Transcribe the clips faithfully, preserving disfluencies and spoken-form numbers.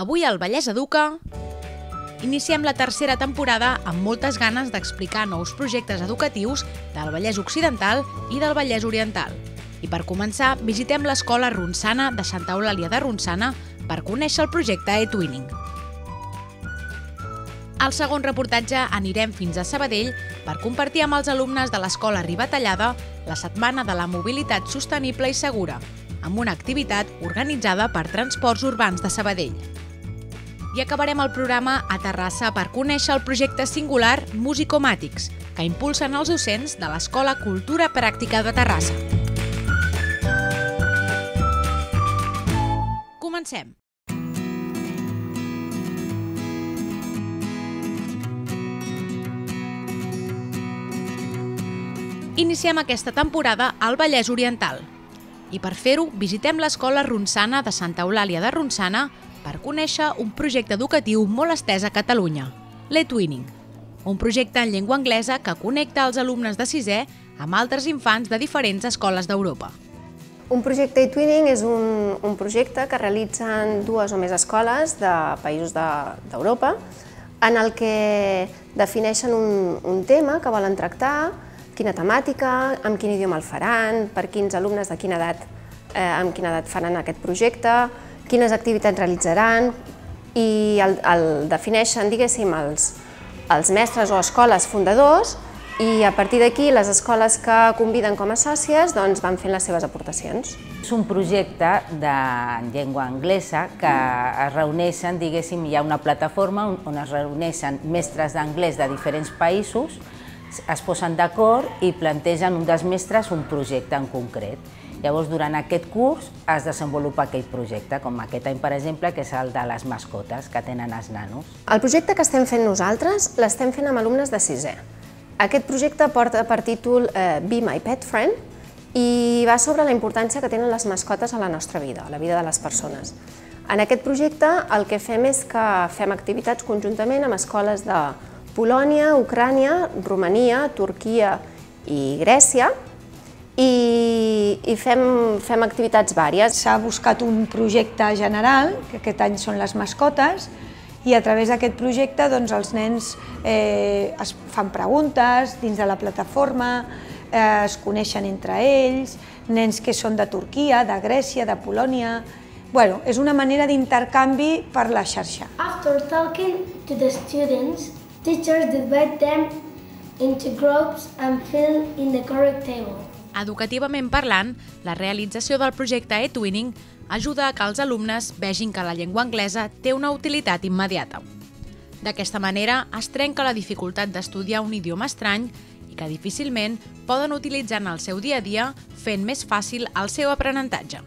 Avui al Vallès Educa iniciem la tercera temporada amb moltes ganes d'explicar nous projectes educatius del Vallès Occidental i del Vallès Oriental. I per començar, visitem l'Escola Ronçana de Santa Eulàlia de Ronçana per conèixer el projecte eTwinning. Al segon reportatge anirem fins a Sabadell per compartir amb els alumnes de l'Escola Ribatallada la Setmana de la Mobilitat Sostenible i Segura, amb una activitat organitzada per Transports Urbans de Sabadell. I acabarem el programa a Terrassa per conèixer el projecte singular Musicomàtics, que impulsen els docents de l'Escola Cultura Pràctica de Terrassa. Comencem! Iniciem aquesta temporada al Vallès Oriental. I per fer-ho, visitem l'Escola Ronçana de Santa Eulàlia de Ronçana per conèixer un projecte educatiu molt estès a Catalunya, l'eTwinning, un projecte en llengua anglesa que connecta els alumnes de sisè amb altres infants de diferents escoles d'Europa. Un projecte eTwinning és un, un projecte que realitzen dues o més escoles de països d'Europa en el que defineixen un, un tema que volen tractar, quina temàtica, amb quin idioma el faran, per quins alumnes de quina edat, eh, amb quina edat faran aquest projecte, quines activitats realitzaran i el, el defineixen, diguéssim, els, els mestres o escoles fundadors i a partir d'aquí les escoles que conviden com a sòcies doncs, van fent les seves aportacions. És un projecte de llengua anglesa que es reuneixen, diguéssim, hi ha una plataforma on es reuneixen mestres d'anglès de diferents països, es posen d'acord i plantegen un dels mestres un projecte en concret. Llavors, durant aquest curs es desenvolupa aquell projecte, com aquest any, per exemple, que és el de les mascotes que tenen els nanos. El projecte que estem fent nosaltres l'estem fent amb alumnes de sisè. Aquest projecte porta per títol eh, Be My Pet Friend i va sobre la importància que tenen les mascotes a la nostra vida, a la vida de les persones. En aquest projecte el que fem és que fem activitats conjuntament amb escoles de Polònia, Ucrània, Romania, Turquia i Grècia i, i fem, fem activitats vàries. S'ha buscat un projecte general, que aquest any són les mascotes, i a través d'aquest projecte doncs, els nens eh, es fan preguntes dins de la plataforma, eh, es coneixen entre ells, nens que són de Turquia, de Grècia, de Polònia. Bueno, és una manera d'intercanvi per la xarxa. After talking to the students, teachers divide them into groups and fill in the correct table. Educativament parlant, la realització del projecte eTwinning ajuda a que els alumnes vegin que la llengua anglesa té una utilitat immediata. D'aquesta manera, es trenca la dificultat d'estudiar un idioma estrany i que difícilment poden utilitzar en el seu dia a dia, fent més fàcil el seu aprenentatge.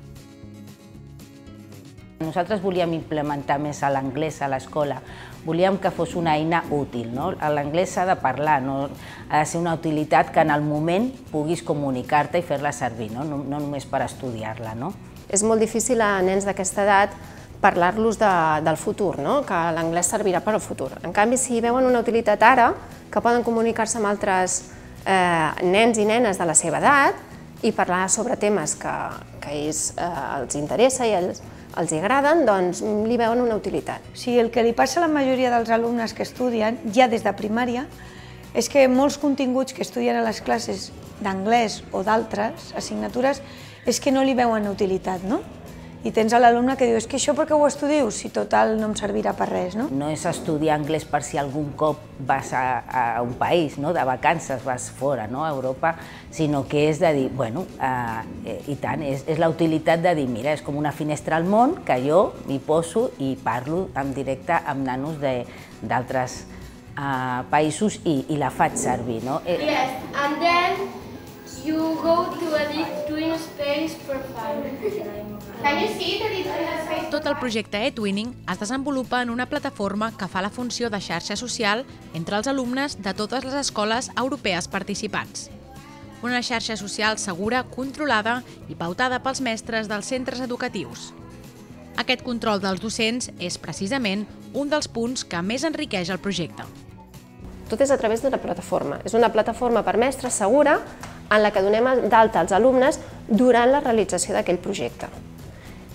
Nosaltres volíem implementar més l'anglès a l'escola. Volíem que fos una eina útil. No? L'anglès s'ha de parlar, no? Ha de ser una utilitat que en el moment puguis comunicar-te i fer-la servir, no? No, no només per estudiar-la. No? És molt difícil a nens d'aquesta edat parlar-los de, del futur, no? Que l'anglès servirà per al futur. En canvi, si veuen una utilitat ara, que poden comunicar-se amb altres eh, nens i nenes de la seva edat i parlar sobre temes que, que ells eh, els interessa i els, els agraden, doncs li veuen una utilitat. Sí, el que li passa a la majoria dels alumnes que estudien, ja des de primària, és que molts continguts que estudien a les classes d'anglès o d'altres assignatures és que no li veuen utilitat, no? I tens l'alumne que diu, és que això per què ho estudiu si total no em servirà per res, no? No és estudiar anglès per si algun cop vas a, a un país, no? De vacances, vas fora, no? A Europa, sinó que és de dir, bueno, eh, i tant, és, és la utilitat de dir, mira, és com una finestra al món que jo m'hi poso i parlo en directe amb nanos d'altres eh, països i, i la faig servir, no? Yes, and then you go to edit twin space profile. Can you see the twin space? Tot el projecte eTwinning es desenvolupa en una plataforma que fa la funció de xarxa social entre els alumnes de totes les escoles europees participants. Una xarxa social segura, controlada i pautada pels mestres dels centres educatius. Aquest control dels docents és precisament un dels punts que més enriqueix el projecte. Tot és a través d'una plataforma. És una plataforma per mestres segura en la que donem d'alta als alumnes durant la realització d'aquell projecte.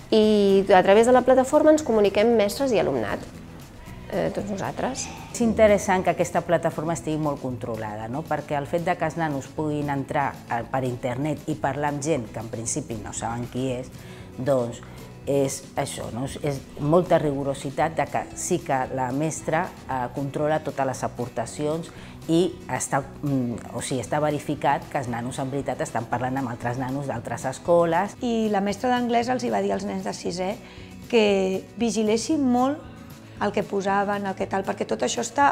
i a través de la plataforma ens comuniquem mestres i alumnat, eh, tots nosaltres. És interessant que aquesta plataforma estigui molt controlada, no? Perquè el fet de que els nanos puguin entrar per internet i parlar amb gent que en principi no saben qui és, doncs és això, no? És molta rigorositat de que sí que la mestra eh, controla totes les aportacions i està, o sigui, està verificat que els nanos en veritat estan parlant amb altres nanos d'altres escoles. I la mestra d'anglès els hi va dir als nens de sisè que vigilessin molt el que posaven, el que tal, perquè tot això està,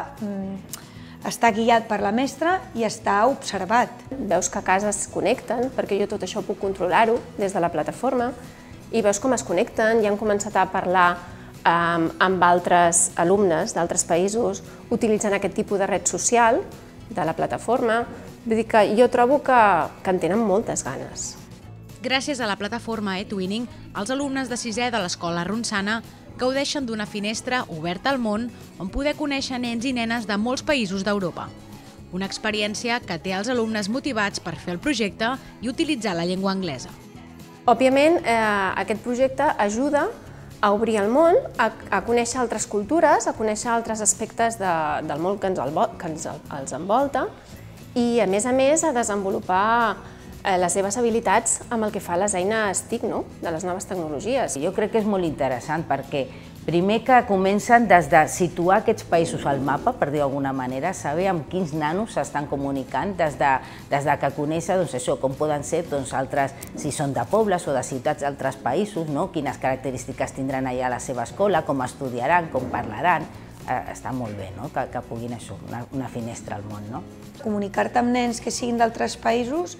està guiat per la mestra i està observat. Veus que a casa es connecten, perquè jo tot això puc controlar-ho des de la plataforma, i veus com es connecten i han començat a parlar um, amb altres alumnes d'altres països utilitzant aquest tipus de red social de la plataforma. Vull dir que jo trobo que, que en tenen moltes ganes. Gràcies a la plataforma eTwinning, els alumnes de sisè de l'escola Ronçana gaudeixen d'una finestra oberta al món on poder conèixer nens i nenes de molts països d'Europa. Una experiència que té els alumnes motivats per fer el projecte i utilitzar la llengua anglesa. Òbviament, eh, aquest projecte ajuda a obrir el món, a, a conèixer altres cultures, a conèixer altres aspectes de, del món que ens, el, que ens els envolta i, a més a més, a desenvolupar eh, les seves habilitats amb el que fa les eines TIC, no? De les noves tecnologies. Jo crec que és molt interessant perquè primer que comencen des de situar aquests països al mapa, per dir d'alguna manera, saber amb quins nanos s'estan comunicant, des de, des de que conèixer doncs, això, com poden ser doncs, altres, si són de pobles o de ciutats d'altres països, no? Quines característiques tindran allà a la seva escola, com estudiaran, com parlaran. Eh, està molt bé, no? que, que puguin això, una, una finestra al món. No? Comunicar-te amb nens que siguin d'altres països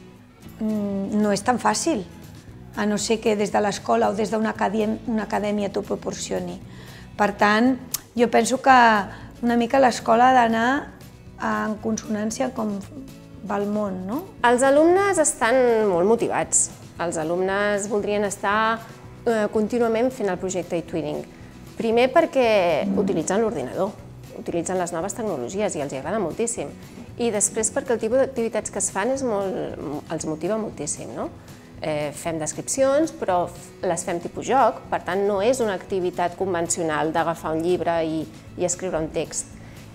mmm, no és tan fàcil, a no ser que des de l'escola o des d'una acadèmia t'ho proporcioni. Per tant, jo penso que una mica l'escola ha d'anar en consonància com va el món, no? Els alumnes estan molt motivats. Els alumnes voldrien estar eh, contínuament fent el projecte eTwinning. Primer perquè utilitzen l'ordinador, utilitzen les noves tecnologies i els agrada moltíssim. I després perquè el tipus d'activitats que es fan és molt, els motiva moltíssim, no? Eh, fem descripcions, però les fem tipus joc, per tant no és una activitat convencional d'agafar un llibre i, i escriure un text.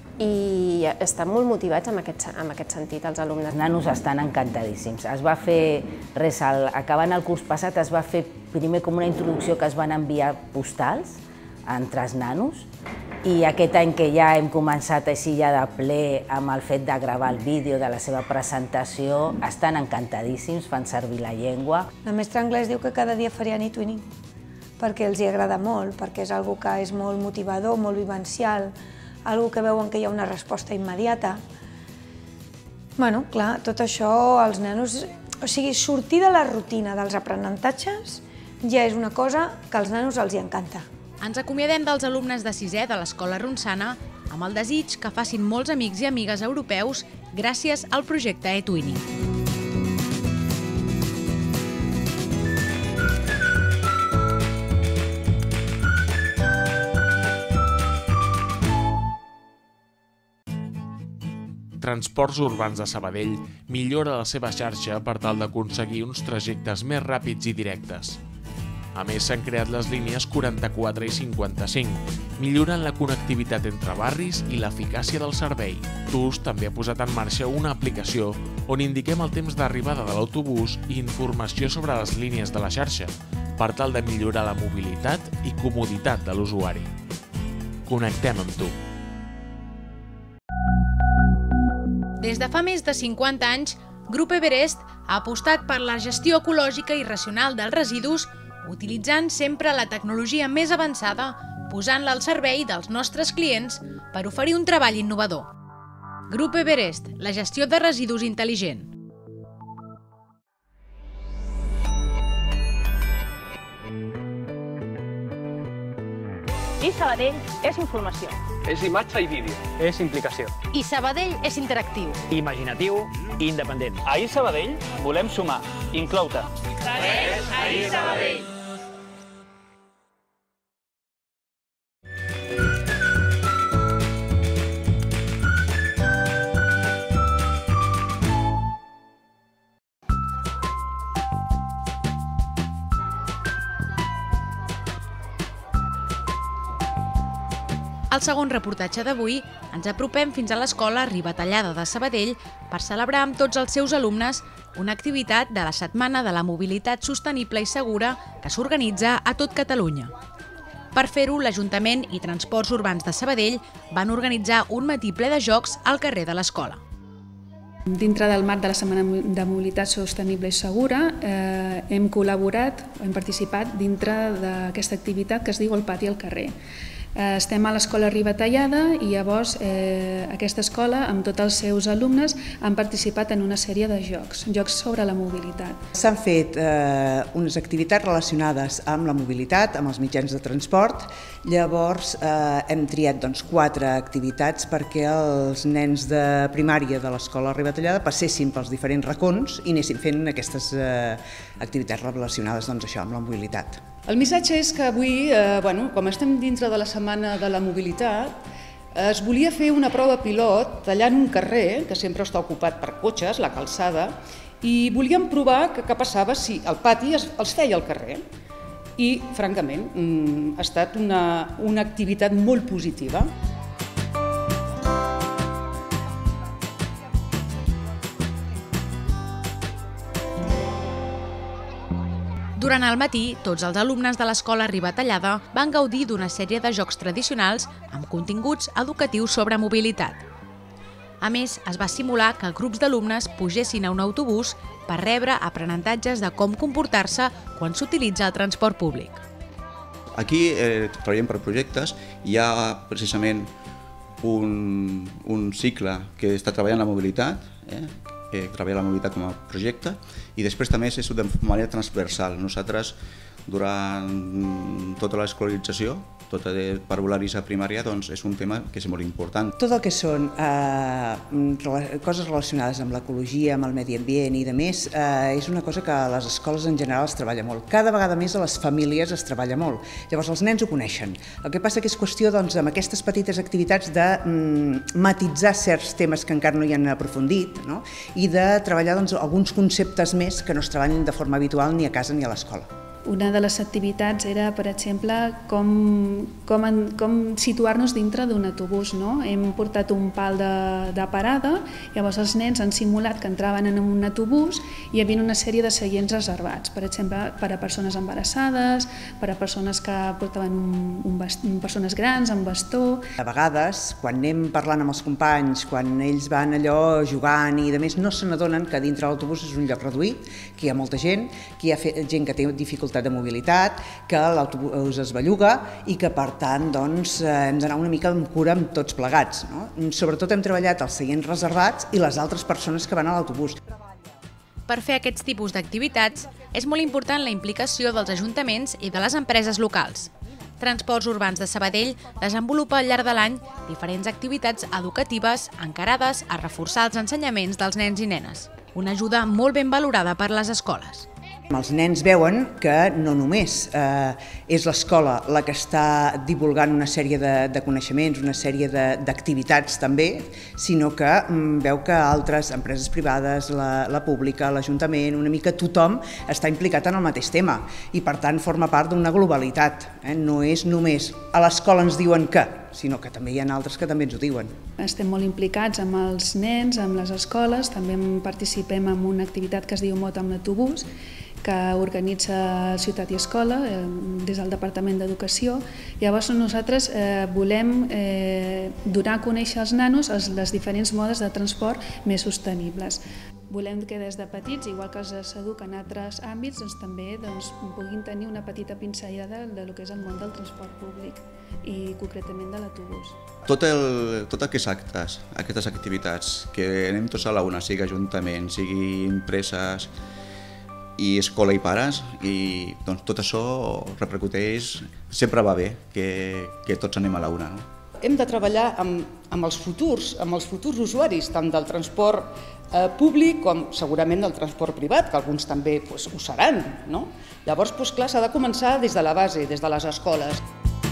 I estan molt motivats en aquest, en aquest sentit, els alumnes. Els nanos estan encantadíssims. Es va fer, res, el, acabant el curs passat, es va fer primer com una introducció que es van enviar postals entre els nanos, i aquest any que ja hem començat així ja de ple amb el fet de gravar el vídeo de la seva presentació, estan encantadíssims, fan servir la llengua. La mestra anglès diu que cada dia farien eTwinning, perquè els hi agrada molt, perquè és algo que és molt motivador, molt vivencial, algo que veuen que hi ha una resposta immediata. Bueno, clar, tot això els nenos... O sigui, sortir de la rutina dels aprenentatges ja és una cosa que als nanos els hi encanta. Ens acomiadem dels alumnes de sisè de l'escola Ronçana amb el desig que facin molts amics i amigues europeus gràcies al projecte eTwinning. Transports Urbans de Sabadell millora la seva xarxa per tal d'aconseguir uns trajectes més ràpids i directes. A més, s'han creat les línies quaranta-quatre i cinquanta-cinc, millorant la connectivitat entre barris i l'eficàcia del servei. TUS també ha posat en marxa una aplicació on indiquem el temps d'arribada de l'autobús i informació sobre les línies de la xarxa, per tal de millorar la mobilitat i comoditat de l'usuari. Connectem amb tu. Des de fa més de cinquanta anys, Grup Everest ha apostat per la gestió ecològica i racional dels residus utilitzant sempre la tecnologia més avançada, posant-la al servei dels nostres clients per oferir un treball innovador. Grup Everest, la gestió de residus intel·ligent. I Sabadell és informació. És imatge i vídeo. És implicació. I Sabadell és interactiu. Imaginatiu i independent. A I Sabadell volem sumar. Inclou-te. Segueix a I Sabadell. Al segon reportatge d'avui ens apropem fins a l'escola Ribatallada de Sabadell per celebrar amb tots els seus alumnes una activitat de la Setmana de la Mobilitat Sostenible i Segura que s'organitza a tot Catalunya. Per fer-ho, l'Ajuntament i Transports Urbans de Sabadell van organitzar un matí ple de jocs al carrer de l'escola. Dintre del marc de la Setmana de Mobilitat Sostenible i Segura eh, hem col·laborat, hem participat dintre d'aquesta activitat que es diu El Pati al Carrer. Eh, estem a l'escola Ribatallada i llavors eh, aquesta escola amb tots els seus alumnes han participat en una sèrie de jocs, jocs sobre la mobilitat. S'han fet eh, unes activitats relacionades amb la mobilitat, amb els mitjans de transport. Llavors eh, hem triat doncs, quatre activitats perquè els nens de primària de l'escola Ribatallada passessin pels diferents racons i anessin fent aquestes eh, activitats relacionades doncs, això, amb la mobilitat. El missatge és que avui, eh, bueno, com estem dintre de la Setmana de la Mobilitat, es volia fer una prova pilot tallant un carrer, que sempre està ocupat per cotxes, la calçada, i volíem provar què passava si el pati es, els feia al carrer. I, francament, ha estat una, una activitat molt positiva. Durant el matí, tots els alumnes de l'escola Ribatallada van gaudir d'una sèrie de jocs tradicionals amb continguts educatius sobre mobilitat. A més, es va simular que grups d'alumnes pugessin a un autobús per rebre aprenentatges de com comportar-se quan s'utilitza el transport públic. Aquí eh, treballem per projectes, hi ha precisament un, un cicle que està treballant la mobilitat, eh, que treballa la mobilitat com a projecte, i després també és de manera transversal. Nosaltres, durant tota l'escolarització, tota de parvularis a primària, doncs és un tema que és molt important. Tot el que són eh, coses relacionades amb l'ecologia, amb el medi ambient i de més, eh, és una cosa que a les escoles en general es treballa molt. Cada vegada més a les famílies es treballa molt. Llavors els nens ho coneixen. El que passa que és qüestió doncs, amb aquestes petites activitats de mm, matitzar certs temes que encara no hi han aprofundit, no? I de treballar doncs, alguns conceptes més que no es treballen de forma habitual ni a casa ni a l'escola. Una de les activitats era, per exemple, com, com, com situar-nos dintre d'un autobús. No? Hem portat un pal de, de parada, llavors els nens han simulat que entraven en un autobús i hi havia una sèrie de seients reservats, per exemple, per a persones embarassades, per a persones que portaven un, un bast... persones grans amb bastó. A vegades, quan anem parlant amb els companys, quan ells van allò jugant i de més, no se n'adonen que dintre l'autobús és un lloc reduït, que hi ha molta gent, que hi ha gent que té dificultats de mobilitat, que l'autobús es belluga i que, per tant, doncs, hem d'anar una mica amb cura amb tots plegats. No? Sobretot hem treballat els seients reservats i les altres persones que van a l'autobús. Per fer aquests tipus d'activitats és molt important la implicació dels ajuntaments i de les empreses locals. Transports Urbans de Sabadell desenvolupa al llarg de l'any diferents activitats educatives encarades a reforçar els ensenyaments dels nens i nenes. Una ajuda molt ben valorada per les escoles. Els nens veuen que no només eh, és l'escola la que està divulgant una sèrie de, de coneixements, una sèrie d'activitats també, sinó que mm, veu que altres empreses privades, la, la pública, l'Ajuntament, una mica tothom està implicat en el mateix tema i per tant forma part d'una globalitat. Eh? No és només a l'escola ens diuen que, sinó que també hi ha altres que també ens ho diuen. Estem molt implicats amb els nens, amb les escoles, també participem en una activitat que es diu Mot amb l'autobús, que organitza Ciutat i Escola eh, des del Departament d'Educació. Llavors nosaltres eh, volem eh, donar a conèixer als nanos els, les diferents modes de transport més sostenibles. Volem que des de petits, igual que s'educa en altres àmbits, doncs, també doncs, puguin tenir una petita pinzellada del que és el món del transport públic i concretament de l'autobús. Tot el, tot aquests actes, aquestes activitats, que anem tots a la una, sigui Ajuntament, sigui empreses, i escola i pares, i doncs, tot això repercuteix, sempre va bé que, que tots anem a la una. No? Hem de treballar amb, amb els futurs, amb els futurs usuaris, tant del transport eh, públic com segurament del transport privat, que alguns també pues, ho seran. No? Llavors, pues, clar, s'ha de començar des de la base, des de les escoles.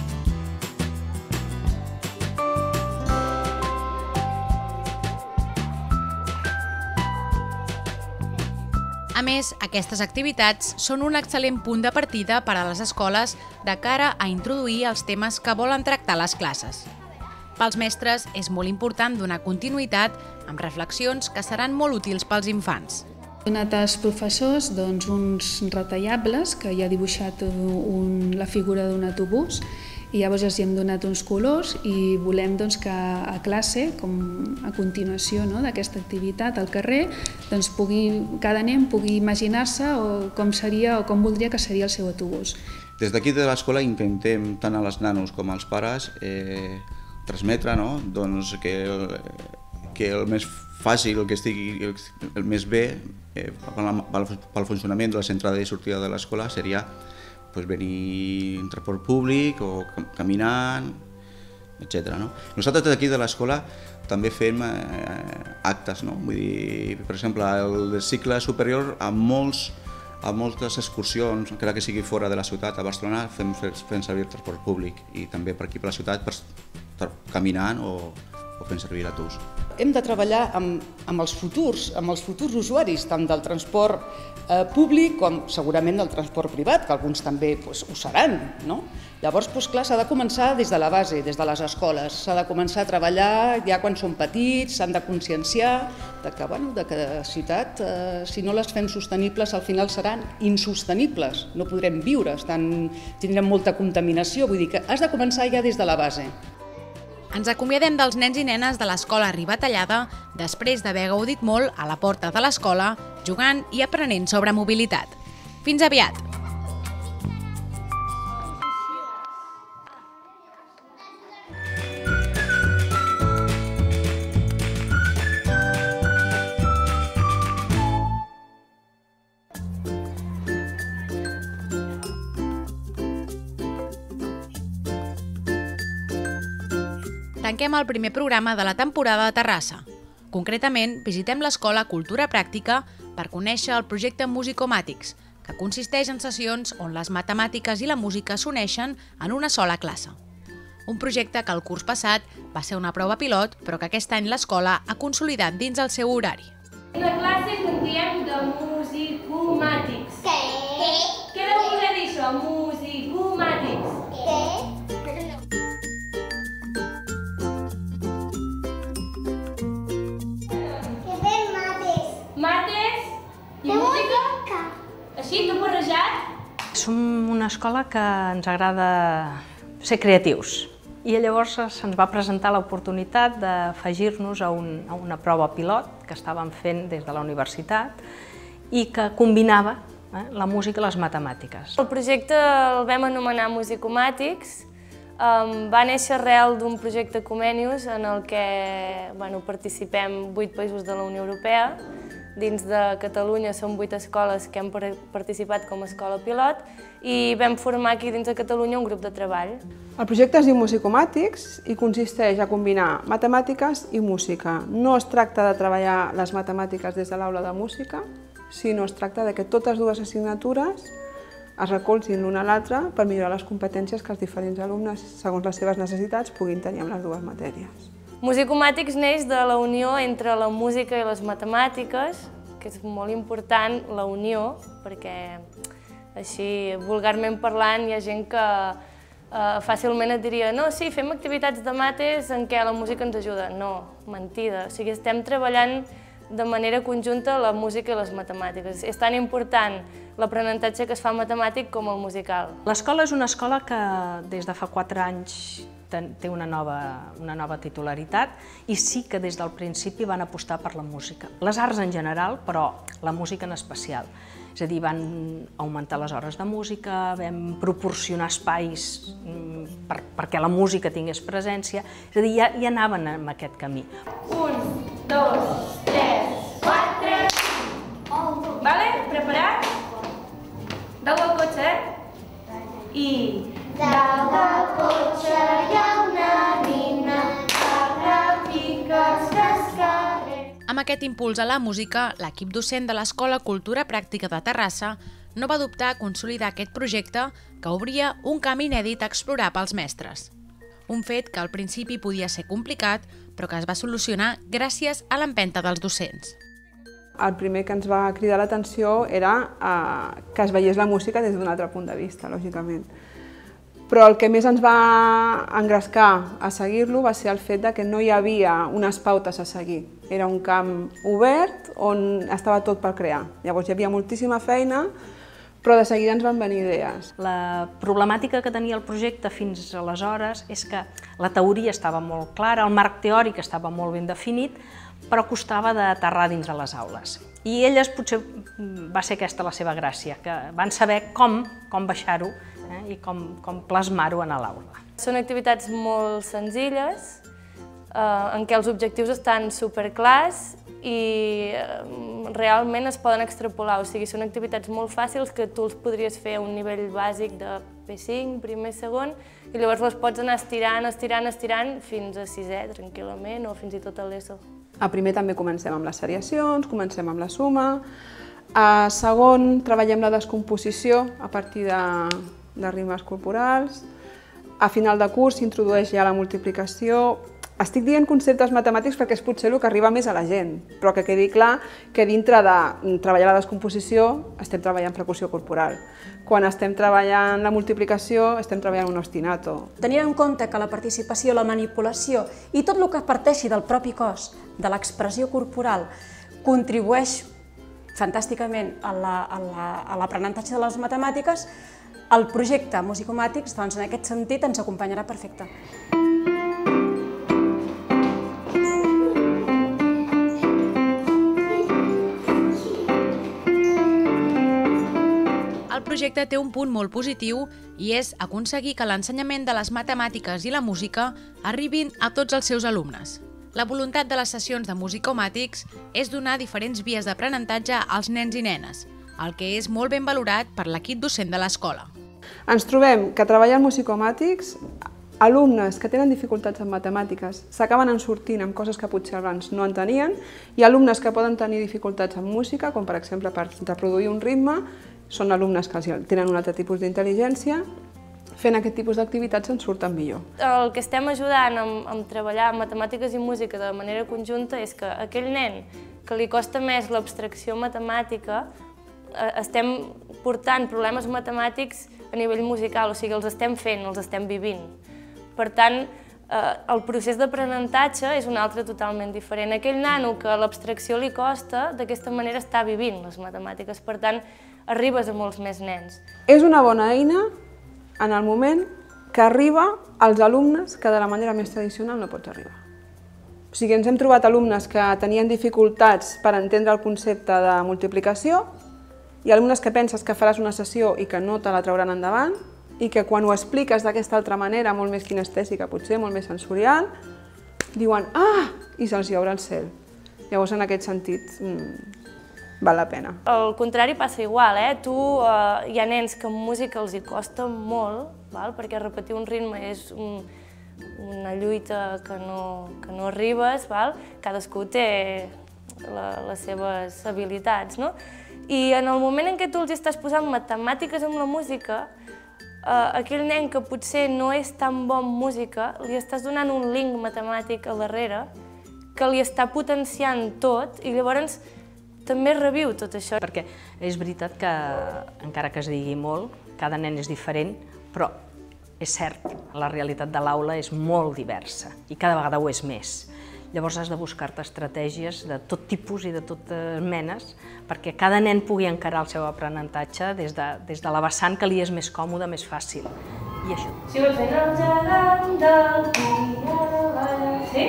A més, aquestes activitats són un excel·lent punt de partida per a les escoles de cara a introduir els temes que volen tractar les classes. Pels mestres és molt important donar continuïtat amb reflexions que seran molt útils pels infants. He donat als professors doncs, uns retallables que hi ha dibuixat un, la figura d'un autobús i llavors els hem donat uns colors i volem doncs, que a classe, com a continuació no, d'aquesta activitat al carrer, doncs, pugui, cada nen pugui imaginar-se com seria o com voldria que seria el seu autobús. Des d'aquí de l'escola intentem, tant als nanos com als pares, eh, transmetre no? doncs que, el, que el més fàcil, el que estigui el més bé eh, pel funcionament de la entrada i sortida de l'escola seria pues, venir en transport públic o caminant, etcètera. No? Nosaltres des d'aquí de l'escola també fem eh, actes, no? Vull dir, per exemple, el cicle superior amb molts a moltes excursions, encara que sigui fora de la ciutat, a Barcelona, fem, fem servir el transport públic i també per aquí per la ciutat per, per caminant o, o fent servir l'autobús. Hem de treballar amb, amb els futurs, amb els futurs usuaris, tant del transport eh, públic com segurament del transport privat, que alguns també pues, ho seran, no? Llavors, doncs, clar, s'ha de començar des de la base, des de les escoles. S'ha de començar a treballar ja quan són petits, s'han de conscienciar de que, bueno, de que la ciutat, eh, si no les fem sostenibles, al final seran insostenibles. No podrem viure, estan, tindrem molta contaminació. Vull dir que has de començar ja des de la base. Ens acomiadem dels nens i nenes de l'escola Ribatallada després d'haver gaudit molt a la porta de l'escola, jugant i aprenent sobre mobilitat. Fins aviat! Tanquem el primer programa de la temporada a Terrassa. Concretament, visitem l'escola Cultura Pràctica per conèixer el projecte Musicomàtics, que consisteix en sessions on les matemàtiques i la música s'uneixen en una sola classe. Un projecte que el curs passat va ser una prova pilot, però que aquest any l'escola ha consolidat dins el seu horari. La classe que en diem de Musicomàtics. Què? Què deu voler dir això, Musicomàtics? Què? Mates i música? Així, tot barrejat? Som una escola que ens agrada ser creatius i llavors se'ns va presentar l'oportunitat d'afegir-nos a, un, a una prova pilot que estàvem fent des de la universitat i que combinava eh, la música i les matemàtiques. El projecte el vam anomenar Musicomàtics. Um, va néixer arrel d'un projecte Comenius en el que bueno, participem vuit països de la Unió Europea. Dins de Catalunya són vuit escoles que hem participat com a escola pilot i vam formar aquí dins de Catalunya un grup de treball. El projecte es diu Musicomàtics i consisteix a combinar matemàtiques i música. No es tracta de treballar les matemàtiques des de l'aula de música, sinó es tracta de que totes dues assignatures es recolzin l'una a l'altra per millorar les competències que els diferents alumnes, segons les seves necessitats, puguin tenir amb les dues matèries. Musicomàtics neix de la unió entre la música i les matemàtiques, que és molt important la unió, perquè així, vulgarment parlant, hi ha gent que eh, fàcilment et diria no, sí, fem activitats de mates en què la música ens ajuda. No, mentida. O sigui, estem treballant de manera conjunta la música i les matemàtiques. És tan important l'aprenentatge que es fa matemàtic com el musical. L'escola és una escola que des de fa quatre anys té una nova, una nova titularitat i sí que des del principi van apostar per la música. Les arts en general, però la música en especial. És a dir, van augmentar les hores de música, vam proporcionar espais per, perquè la música tingués presència, és a dir, ja, ja anaven en aquest camí. Un, dos, tres, quatre, cinc. Vale? Preparat? Dalt al cotxe, eh? I... Dalt del cotxe hi ha una nina que repica els cascarrers. Amb aquest impuls a la música, l'equip docent de l'Escola Cultura Pràctica de Terrassa no va dubtar a consolidar aquest projecte que obria un camí inèdit a explorar pels mestres. Un fet que al principi podia ser complicat, però que es va solucionar gràcies a l'empenta dels docents. El primer que ens va cridar l'atenció era eh, que es veiés la música des d'un altre punt de vista, lògicament. Però el que més ens va engrescar a seguir-lo va ser el fet de que no hi havia unes pautes a seguir. Era un camp obert on estava tot per crear. Llavors hi havia moltíssima feina, però de seguida ens van venir idees. La problemàtica que tenia el projecte fins aleshores és que la teoria estava molt clara, el marc teòric estava molt ben definit, però costava d'aterrar dins de les aules. I elles potser va ser aquesta la seva gràcia, que van saber com, com baixar-ho eh, i com, com plasmar-ho a l'aula. Són activitats molt senzilles, eh, en què els objectius estan superclars i eh, realment es poden extrapolar, o sigui, són activitats molt fàcils que tu els podries fer a un nivell bàsic de P cinc, primer, segon, i llavors les pots anar estirant, estirant, estirant fins a sisè, tranquil·lament, o fins i tot a l'ESO. A primer també comencem amb les seriacions, comencem amb la suma. A segon treballem la descomposició a partir de, de ritmes corporals. A final de curs s'introdueix ja la multiplicació. Estic dient conceptes matemàtics perquè és potser el que arriba més a la gent, però que quedi clar que dintre de treballar la descomposició estem treballant percussió corporal. Quan estem treballant la multiplicació estem treballant un ostinato. Tenint en compte que la participació, la manipulació i tot el que parteixi del propi cos, de l'expressió corporal, contribueix fantàsticament a l'aprenentatge de les matemàtiques, el projecte Musicomàtics, doncs, en aquest sentit, ens acompanyarà perfecte. El projecte té un punt molt positiu i és aconseguir que l'ensenyament de les matemàtiques i la música arribin a tots els seus alumnes. La voluntat de les sessions de Musicomàtics és donar diferents vies d'aprenentatge als nens i nenes, el que és molt ben valorat per l'equip docent de l'escola. Ens trobem que treballant Musicomàtics, alumnes que tenen dificultats en matemàtiques s'acaben ensortint amb coses que potser abans no en tenien, i alumnes que poden tenir dificultats en música, com per exemple per reproduir un ritme, són alumnes que tenen un altre tipus d'intel·ligència, fent aquest tipus d'activitats ens surten millor. El que estem ajudant en treballar matemàtiques i música de manera conjunta és que aquell nen que li costa més l'abstracció matemàtica, estem portant problemes matemàtics a nivell musical, o sigui, els estem fent, els estem vivint. Per tant, el procés d'aprenentatge és un altre totalment diferent. Aquell nano que l'abstracció li costa, d'aquesta manera està vivint les matemàtiques, per tant, arribes a molts més nens. És una bona eina en el moment que arriba als alumnes que de la manera més tradicional no pots arribar. O sigui, ens hem trobat alumnes que tenien dificultats per entendre el concepte de multiplicació i alumnes que penses que faràs una sessió i que no te la trauran endavant i que quan ho expliques d'aquesta altra manera, molt més kinestèsica potser, molt més sensorial, diuen «ah!» i se'ls obre el cel. Llavors, en aquest sentit, val la pena. El contrari passa igual, eh? Tu, hi ha nens que en música els hi costa molt, perquè repetir un ritme és una lluita que no arribes, cadascú té les seves habilitats, no? I en el moment en què tu els estàs posant matemàtiques amb la música, aquell nen que potser no és tan bon música, li estàs donant un link matemàtic a darrere que li està potenciant tot i llavors també reviu tot això. Perquè és veritat que, encara que es digui molt, cada nen és diferent, però és cert, la realitat de l'aula és molt diversa i cada vegada ho és més. Llavors has de buscar-te estratègies de tot tipus i de totes menes perquè cada nen pugui encarar el seu aprenentatge des de la vessant que li és més còmode, més fàcil. I això. Si vols fent el gegant del dia... Sí?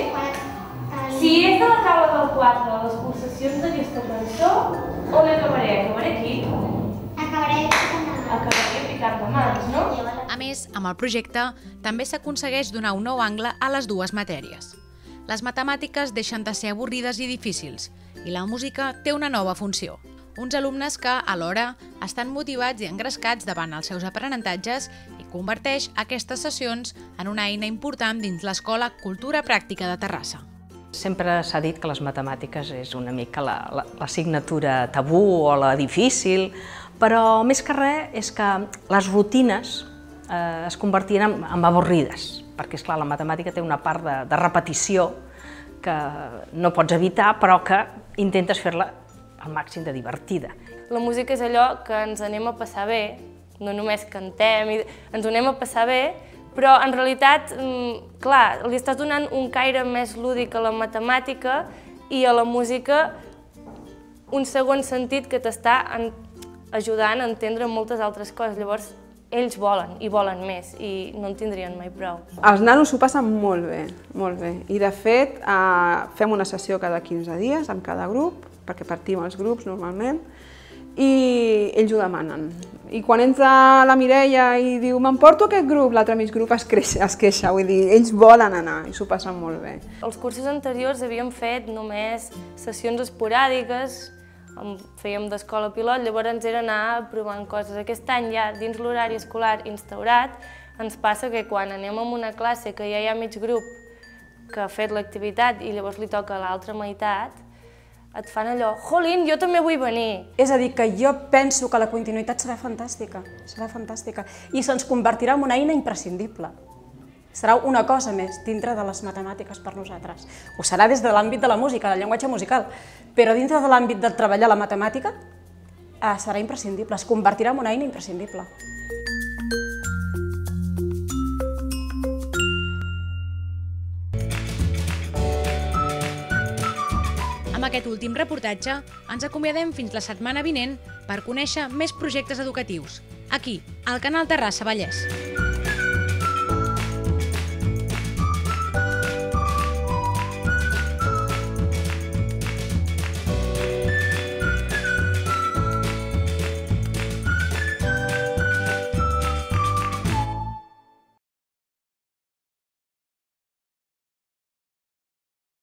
Si és de la taula del quatre, les pulsacions d'aquesta cançó, on acabaré? Acabaré aquí? Acabaré Acabaré picant de mans, no? A més, amb el projecte també s'aconsegueix donar un nou angle a les dues matèries. Les matemàtiques deixen de ser avorrides i difícils, i la música té una nova funció. Uns alumnes que, alhora, estan motivats i engrescats davant els seus aprenentatges i converteix aquestes sessions en una eina important dins l'Escola Cultura Pràctica de Terrassa. Sempre s'ha dit que les matemàtiques és una mica l'assignatura tabú o la difícil, però més que res és que les rutines es convertien en avorrides, perquè esclar, la matemàtica té una part de repetició que no pots evitar, però que intentes fer-la al màxim de divertida. La música és allò que ens anem a passar bé, no només cantem, i ens ho anem a passar bé, però en realitat, clar, li estàs donant un caire més lúdic a la matemàtica i a la música un segon sentit que t'està ajudant a entendre moltes altres coses. Llavors, ells volen, i volen més, i no en tindrien mai prou. Els nanos s'ho passen molt bé, molt bé. I de fet, fem una sessió cada quinze dies amb cada grup, perquè partim els grups normalment, i ells ho demanen. I quan entra la Mireia i diu «m'emporto aquest grup», l'altre mig grup es queixa, vull dir, ells volen anar i s'ho passen molt bé. Els cursos anteriors havíem fet només sessions esporàdiques, fèiem d'escola pilot, llavors era anar provant coses. Aquest any ja dins l'horari escolar instaurat ens passa que quan anem a una classe que ja hi ha mig grup que ha fet l'activitat i llavors li toca a l'altra meitat, et fan allò, jolín, jo també vull venir. És a dir, que jo penso que la continuïtat serà fantàstica, serà fantàstica, i se'ns convertirà en una eina imprescindible. Serà una cosa més dintre de les matemàtiques per nosaltres. Ho serà des de l'àmbit de la música, del llenguatge musical, però dintre de l'àmbit de treballar la matemàtica serà imprescindible, es convertirà en una eina imprescindible. Amb aquest últim reportatge ens acomiadem fins la setmana vinent per conèixer més projectes educatius, aquí, al canal Terrassa Vallès.